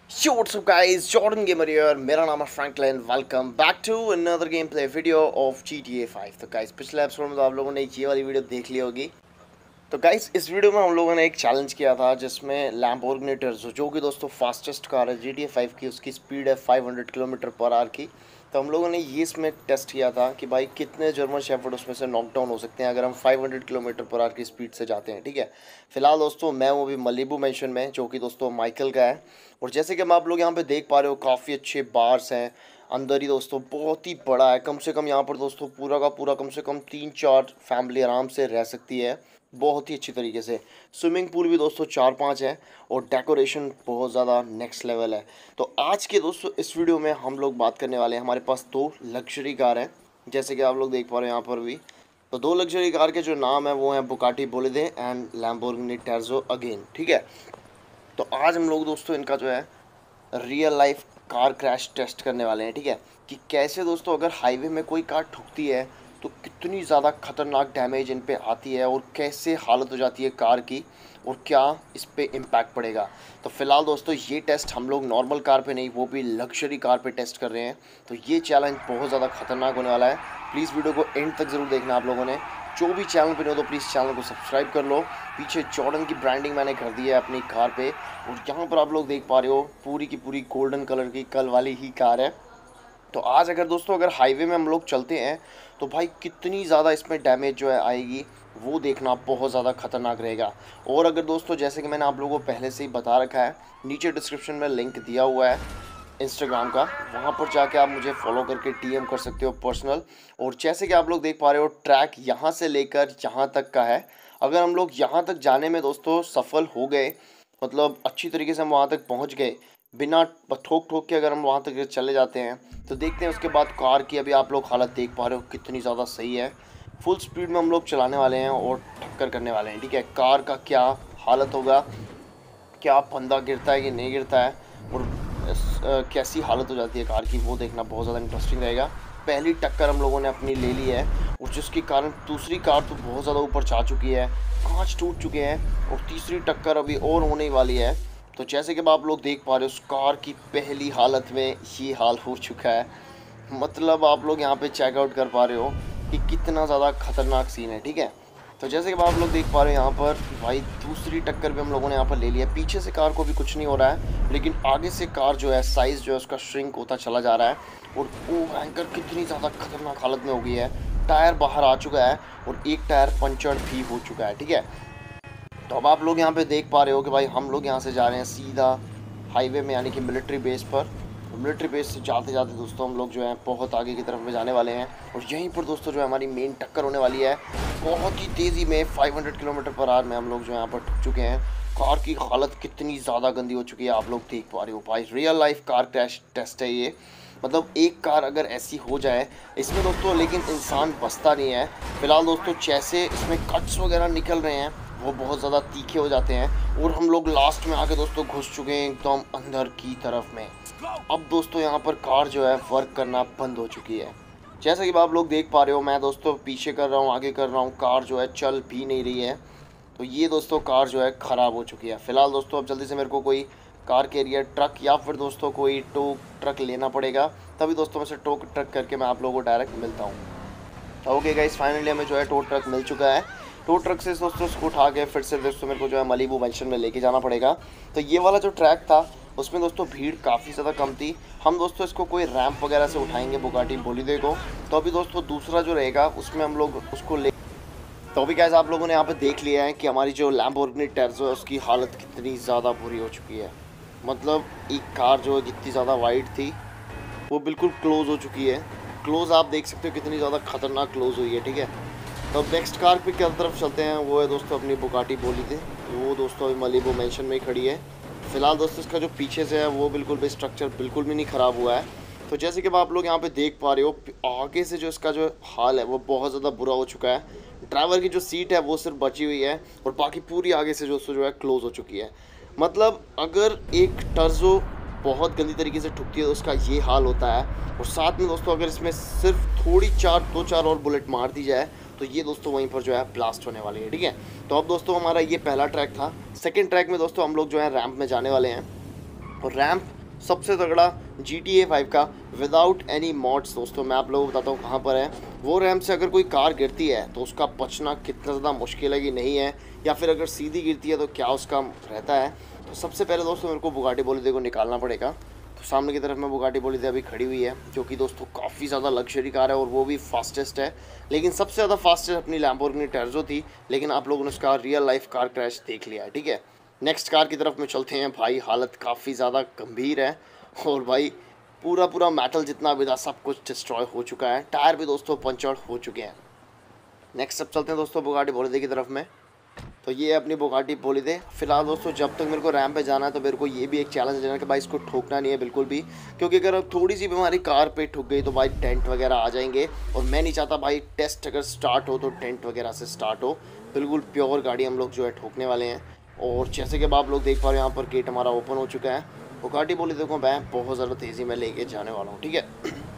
Yo, what's up guys, Jordan Gamer here, मेरा नाम है Franklin. Welcome back to another game play video of GTA 5। तो guys पिछले episode में तो आप लोगों ने ये वाली वीडियो देख ली होगी। तो गाइस इस वीडियो में हम लोगों ने एक चैलेंज किया था जिसमें लैम्बोर्गिनी टर्जो, जो कि दोस्तों फास्टेस्ट कार है GTA 5 की, उसकी स्पीड है 500 किलोमीटर पर आवर की। तो हम लोगों ने ये इसमें टेस्ट किया था कि भाई कितने जर्मन शेफर्ड उसमें से नॉकडाउन हो सकते हैं अगर हम 500 किलोमीटर पर आवर की स्पीड से जाते हैं। ठीक है, फिलहाल दोस्तों मैं हूँ अभी मलीबू मेंशन में, जो कि दोस्तों माइकल का है। और जैसे कि हम आप लोग यहाँ पे देख पा रहे हो, काफ़ी अच्छे बार्स हैं अंदर ही दोस्तों, बहुत ही बड़ा है। कम से कम यहाँ पर दोस्तों पूरा का पूरा कम से कम 3-4 फैमिली आराम से रह सकती है बहुत ही अच्छी तरीके से। स्विमिंग पूल भी दोस्तों 4-5 है और डेकोरेशन बहुत ज़्यादा नेक्स्ट लेवल है। तो आज के दोस्तों इस वीडियो में हम लोग बात करने वाले हैं, हमारे पास 2 लग्जरी कार हैं जैसे कि आप लोग देख पा रहे हैं यहाँ पर भी। तो 2 लग्जरी कार के जो नाम है वो हैं Bugatti Bolero and Lamborghini Terzo again. ठीक है, तो आज हम लोग दोस्तों इनका जो है real life car crash test करने वाले हैं। ठीक है, कि कैसे दोस्तों अगर हाईवे में कोई कार ठुकती है तो कितनी ज़्यादा खतरनाक डैमेज इन पे आती है और कैसे हालत हो जाती है कार की और क्या इस पे इम्पैक्ट पड़ेगा। तो फिलहाल दोस्तों ये टेस्ट हम लोग नॉर्मल कार पे नहीं, वो भी लग्जरी कार पे टेस्ट कर रहे हैं। तो ये चैलेंज बहुत ज़्यादा खतरनाक होने वाला है। प्लीज़ वीडियो को एंड तक ज़रूर देखना आप लोगों ने। जो भी चैनल पे नहीं हो तो प्लीज़ चैनल को सब्सक्राइब कर लो। पीछे जॉर्डन की ब्रांडिंग मैंने कर दी है अपनी कार पे, और यहाँ पर आप लोग देख पा रहे हो पूरी की पूरी गोल्डन कलर की कल वाली ही कार है। तो आज अगर दोस्तों अगर हाईवे में हम लोग चलते हैं तो भाई कितनी ज़्यादा इसमें डैमेज जो है आएगी वो देखना बहुत ज़्यादा खतरनाक रहेगा। और अगर दोस्तों जैसे कि मैंने आप लोगों को पहले से ही बता रखा है, नीचे डिस्क्रिप्शन में लिंक दिया हुआ है इंस्टाग्राम का, वहाँ पर जाके आप मुझे फॉलो करके टीएम कर सकते हो पर्सनल। और जैसे कि आप लोग देख पा रहे हो ट्रैक यहाँ से लेकर यहाँ तक का है। अगर हम लोग यहाँ तक जाने में दोस्तों सफल हो गए, मतलब अच्छी तरीके से हम वहाँ तक पहुँच गए बिना ठोक ठोक के, अगर हम वहाँ तक चले जाते हैं तो देखते हैं उसके बाद कार की अभी आप लोग हालत देख पा रहे हो कितनी ज़्यादा सही है। फुल स्पीड में हम लोग चलाने वाले हैं और टक्कर करने वाले हैं। ठीक है, कार का क्या हालत होगा, क्या फंदा गिरता है कि नहीं गिरता है और कैसी हालत हो जाती है कार की, वो देखना बहुत ज़्यादा इंटरेस्टिंग रहेगा। पहली टक्कर हम लोगों ने अपनी ले ली है और जिसके कारण दूसरी कार तो बहुत ज़्यादा ऊपर जा चुकी है, कांच टूट चुके हैं और तीसरी टक्कर अभी और होने वाली है। तो जैसे कि आप लोग देख पा रहे हो उस कार की पहली हालत में ये हाल हो चुका है। मतलब आप लोग यहाँ पे चेकआउट कर पा रहे हो कि कितना ज़्यादा खतरनाक सीन है। ठीक है, तो जैसे कि आप लोग देख पा रहे हो यहाँ पर भाई दूसरी टक्कर भी हम लोगों ने यहाँ पर ले लिया। पीछे से कार को भी कुछ नहीं हो रहा है, लेकिन आगे से कार जो है साइज़ जो है उसका श्रिंक होता चला जा रहा है। और वो एंकर कितनी ज़्यादा खतरनाक हालत में हो गई है, टायर बाहर आ चुका है और एक टायर पंचर भी हो चुका है। ठीक है, तो अब आप लोग यहाँ पे देख पा रहे हो कि भाई हम लोग यहाँ से जा रहे हैं सीधा हाईवे में, यानी कि मिलिट्री बेस पर। मिलिट्री बेस से जाते जाते दोस्तों हम लोग जो है बहुत आगे की तरफ में जाने वाले हैं और यहीं पर दोस्तों जो है हमारी मेन टक्कर होने वाली है। बहुत ही तेज़ी में 500 किलोमीटर पर आवर में हम लोग जो है यहाँ पर ठुक चुके हैं। कार की हालत कितनी ज़्यादा गंदी हो चुकी है आप लोग देख पा रहे हो। भाई real life car crash test है ये, मतलब एक कार अगर ऐसी हो जाए इसमें दोस्तों, लेकिन इंसान बचता नहीं है। फिलहाल दोस्तों जैसे इसमें कट्स वगैरह निकल रहे हैं वो बहुत ज़्यादा तीखे हो जाते हैं और हम लोग लास्ट में आके दोस्तों घुस चुके हैं एकदम अंदर की तरफ में। अब दोस्तों यहाँ पर कार जो है वर्क करना बंद हो चुकी है। जैसा कि आप लोग देख पा रहे हो, मैं दोस्तों पीछे कर रहा हूँ आगे कर रहा हूँ, कार जो है चल भी नहीं रही है। तो ये दोस्तों कार जो है ख़राब हो चुकी है। फ़िलहाल दोस्तों अब जल्दी से मेरे को कोई कार कैरियर ट्रक या फिर दोस्तों कोई टो ट्रक लेना पड़ेगा, तभी दोस्तों मैं से टो ट्रक करके मैं आप लोगों को डायरेक्ट मिलता हूँ। ओके गाइस, फाइनली हमें जो है टो ट्रक मिल चुका है। टो ट्रक से दोस्तों उसको उठा के फिर से दोस्तों मेरे को जो है मलीबू मेंशन में लेके जाना पड़ेगा। तो ये वाला जो ट्रैक था उसमें दोस्तों भीड़ काफ़ी ज़्यादा कम थी। हम दोस्तों इसको कोई रैंप वगैरह से उठाएंगे बुगाटी बोलेरो को। तो अभी दोस्तों दूसरा जो रहेगा उसमें हम लोग उसको ले। तो अभी गाइस आप लोगों ने यहाँ पे देख लिया है कि हमारी जो लैम्बोर्गिनी टर्जो है उसकी हालत कितनी ज़्यादा बुरी हो चुकी है। मतलब एक कार जो है जितनी ज़्यादा वाइड थी वो बिल्कुल क्लोज़ हो चुकी है। क्लोज़ आप देख सकते हो कितनी ज़्यादा खतरनाक क्लोज़ हुई है। ठीक है, तो नेक्स्ट कार पे क्या तरफ चलते हैं, वो है दोस्तों अपनी बुगाटी बोलेरो। वो दोस्तों अभी मलीबू मेंशन में ही खड़ी है। फिलहाल दोस्तों इसका जो पीछे से है वो बिल्कुल भी स्ट्रक्चर बिल्कुल भी नहीं ख़राब हुआ है। तो जैसे कि आप लोग यहाँ पे देख पा रहे हो आगे से जो इसका जो हाल है वो बहुत ज़्यादा बुरा हो चुका है। ड्राइवर की जो सीट है वो सिर्फ बची हुई है और बाकी पूरी आगे से जो है क्लोज़ हो चुकी है। मतलब अगर एक टर्जो बहुत गंदी तरीके से ठुकती है तो उसका ये हाल होता है। और साथ में दोस्तों अगर इसमें सिर्फ थोड़ी 2-4 और बुलेट मार दी जाए तो ये दोस्तों वहीं पर जो है ब्लास्ट होने वाली है। ठीक है, तो अब दोस्तों हमारा ये पहला ट्रैक था। सेकंड ट्रैक में दोस्तों हम लोग जो है रैंप में जाने वाले हैं और रैंप सबसे तगड़ा GTA 5 का विदाउट एनी मॉड्स। दोस्तों मैं आप लोगों को बताता हूँ कहाँ पर है। वो रैंप से अगर कोई कार गिरती है तो उसका बचना कितना ज़्यादा मुश्किल है कि नहीं है, या फिर अगर सीधी गिरती है तो क्या उसका रहता है। तो सबसे पहले दोस्तों मेरे को बुगाटी बोलेरो को निकालना पड़ेगा। तो सामने की तरफ में बुगाटी बोलेरो अभी खड़ी हुई है, जो कि दोस्तों काफ़ी ज़्यादा लग्जरी कार है और वो भी फास्टेस्ट है। लेकिन सबसे ज़्यादा फास्टेस्ट अपनी लैम्बोर्गिनी टर्जो थी, लेकिन आप लोगों ने उसका रियल लाइफ कार क्रैश देख लिया है। ठीक है, नेक्स्ट कार की तरफ में चलते हैं। भाई हालत काफ़ी ज़्यादा गंभीर है और भाई पूरा मेटल जितना भी था सब कुछ डिस्ट्रॉय हो चुका है। टायर भी दोस्तों पंचर हो चुके हैं। नेक्स्ट अब चलते हैं दोस्तों बुगाटी बोलेरो की तरफ में। तो ये है अपनी बुगाटी बोलेरो। फिलहाल दोस्तों जब तक मेरे को रैंप पे जाना है तो मेरे को ये भी एक चैलेंज लेना कि भाई इसको ठोकना नहीं है बिल्कुल भी, क्योंकि अगर अब थोड़ी सी भी हमारी कार पे ठुक गई तो भाई टेंट वगैरह आ जाएंगे और मैं नहीं चाहता भाई टेस्ट अगर स्टार्ट हो तो टेंट वगैरह से स्टार्ट हो। बिल्कुल प्योर गाड़ी हम लोग जो है ठोकने वाले हैं। और जैसे कि आप लोग देख पा रहे हो यहाँ पर गेट हमारा ओपन हो चुका है। बुगाटी बोलेरो को मैं बहुत ज़्यादा तेज़ी में लेके जाने वाला हूँ। ठीक है,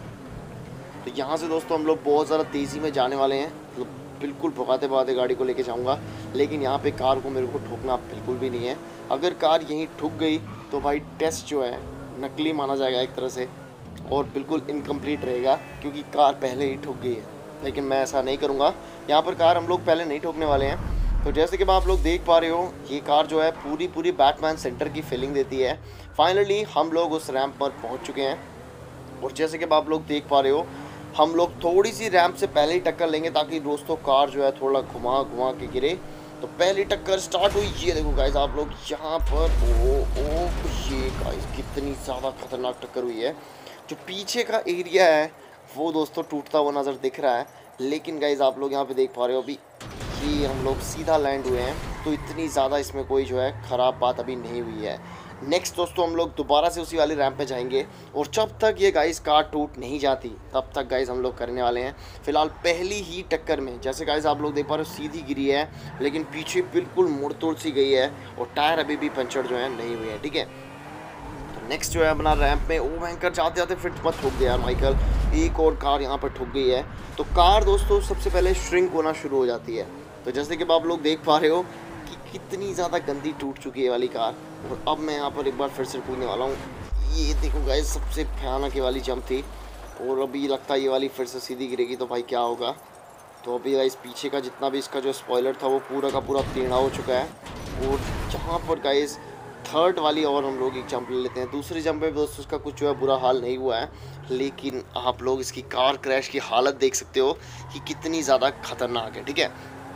तो यहाँ से दोस्तों हम लोग बहुत ज़्यादा तेज़ी में जाने वाले हैं। तो बिल्कुल भगाते गाड़ी को लेके जाऊँगा, लेकिन यहाँ पे कार को मेरे को ठोकना बिल्कुल भी नहीं है। अगर कार यहीं ठुक गई तो भाई टेस्ट जो है नकली माना जाएगा एक तरह से और बिल्कुल इनकम्प्लीट रहेगा, क्योंकि कार पहले ही ठुक गई है। लेकिन मैं ऐसा नहीं करूँगा, यहाँ पर कार हम लोग पहले नहीं ठोकने वाले हैं। तो जैसे कि आप लोग देख पा रहे हो ये कार जो है पूरी बैटमैन सेंटर की फीलिंग देती है। फाइनली हम लोग उस रैंप पर पहुँच चुके हैं और जैसे कि आप लोग देख पा रहे हो हम लोग थोड़ी सी रैंप से पहले ही टक्कर लेंगे ताकि दोस्तों कार जो है थोड़ा घुमा के गिरे। तो पहली टक्कर स्टार्ट हुई। ये देखो गाइस आप लोग यहाँ पर ओ ये गाइस कितनी ज़्यादा खतरनाक टक्कर हुई है। जो पीछे का एरिया है वो दोस्तों टूटता हुआ नज़र दिख रहा है, लेकिन गाइस आप लोग यहाँ पे देख पा रहे हो अभी ये हम लोग सीधा लैंड हुए हैं, तो इतनी ज़्यादा इसमें कोई जो है ख़राब बात अभी नहीं हुई है। नेक्स्ट दोस्तों हम लोग दोबारा से उसी वाली रैंप पे जाएंगे और जब तक ये गाइस कार टूट नहीं जाती तब तक गाइस हम लोग करने वाले हैं। फिलहाल पहली ही टक्कर में जैसे गाइस आप लोग देख पा रहे हो सीधी गिरी है, लेकिन पीछे बिल्कुल मुड़ तोड़ सी गई है और टायर अभी भी पंचर जो है नहीं हुए हैं। ठीक है, तो नेक्स्ट जो है अपना रैंप में ओ भयंकर जाते जाते फिर मत ठुक गया यार माइकल, एक और कार यहाँ पर ठुक गई है। तो कार दोस्तों सबसे पहले श्रिंक होना शुरू हो जाती है। तो जैसे कि आप लोग देख पा रहे हो कि कितनी ज़्यादा गंदी टूट चुकी है वाली कार। और अब मैं यहाँ पर एक बार फिर से कूदने वाला हूँ। ये देखो गाइस सबसे भयानक ये वाली जंप थी और अभी लगता है ये वाली फिर से सीधी गिरेगी तो भाई क्या होगा। तो अभी गाइस पीछे का जितना भी इसका जो स्पॉइलर था वो पूरा का पूरा टेढ़ा हो चुका है। और जहाँ पर गाइस थर्ड वाली और हम लोग एक जंप ले लेते हैं। दूसरी जंप में दोस्तों उसका कुछ जो है बुरा हाल नहीं हुआ है, लेकिन आप लोग इसकी कार क्रैश की हालत देख सकते हो कि कितनी ज़्यादा खतरनाक है। ठीक है,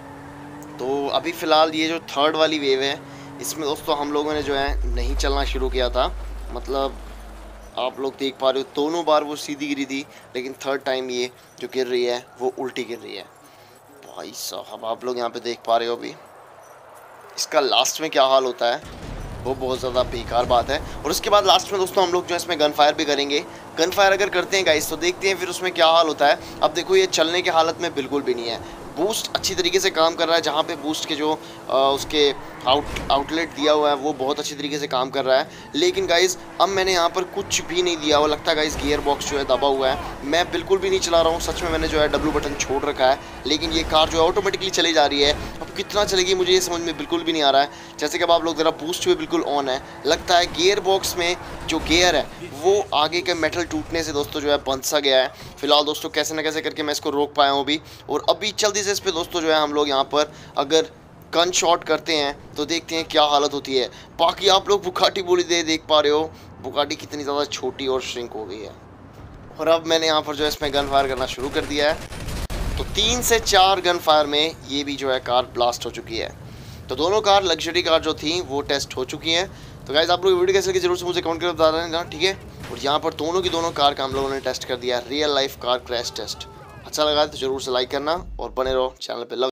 तो अभी फ़िलहाल ये जो थर्ड वाली वेव है इसमें दोस्तों हम लोगों ने जो है नहीं चलना शुरू किया था। मतलब आप लोग देख पा रहे हो दोनों बार वो सीधी गिरी थी, लेकिन थर्ड टाइम ये जो गिर रही है वो उल्टी गिर रही है। भाई साहब आप लोग यहाँ पे देख पा रहे हो अभी इसका लास्ट में क्या हाल होता है वो बहुत ज़्यादा बेकार बात है। और उसके बाद लास्ट में दोस्तों हम लोग जो है इसमें गन फायर भी करेंगे। गन फायर अगर करते हैं गाइस तो देखते हैं फिर उसमें क्या हाल होता है। अब देखो ये चलने की हालत में बिल्कुल भी नहीं है। बूस्ट अच्छी तरीके से काम कर रहा है, जहाँ पे बूस्ट के जो उसके आउटलेट दिया हुआ है वो बहुत अच्छी तरीके से काम कर रहा है। लेकिन गाइस अब मैंने यहाँ पर कुछ भी नहीं दिया हुआ, लगता है गाइस गियर बॉक्स जो है दबा हुआ है। मैं बिल्कुल भी नहीं चला रहा हूँ, सच में मैंने जो है डब्ल्यू बटन छोड़ रखा है, लेकिन ये कार जो है ऑटोमेटिकली चली जा रही है। अब कितना चलेगी मुझे ये समझ में बिल्कुल भी नहीं आ रहा है। जैसे कि अब आप लोग ज़रा बूस्ट हुए बिल्कुल ऑन है, लगता है गियर बॉक्स में जो गियर है वो आगे के मेटल टूटने से दोस्तों जो है बंद सा गया है। फिलहाल दोस्तों कैसे ना कैसे करके मैं इसको रोक पाया हूँ अभी। और अभी जल्दी से इस पर दोस्तों जो है हम लोग यहाँ पर अगर गन शॉट करते हैं तो देखते हैं क्या हालत होती है। बाकी आप लोग बुगाटी बोलेरो देख पा रहे हो, बुगाटी कितनी ज़्यादा छोटी और श्रिंक हो गई है। और अब मैंने यहाँ पर जो है इसमें गन फायर करना शुरू कर दिया है। तो 3 से 4 गन फायर में ये भी जो है कार ब्लास्ट हो चुकी है। तो दोनों कार लग्जरी कार जो थी वो टेस्ट हो चुकी हैं। तो गाइस आप लोग वीडियो कैसे लगी जरूर से मुझे कमेंट करके बता देना, ठीक है। और यहाँ पर दोनों की दोनों कार का हम लोगों ने टेस्ट कर दिया, real life car crash test. अच्छा लगा तो जरूर से लाइक करना और बने रहो चैनल पे।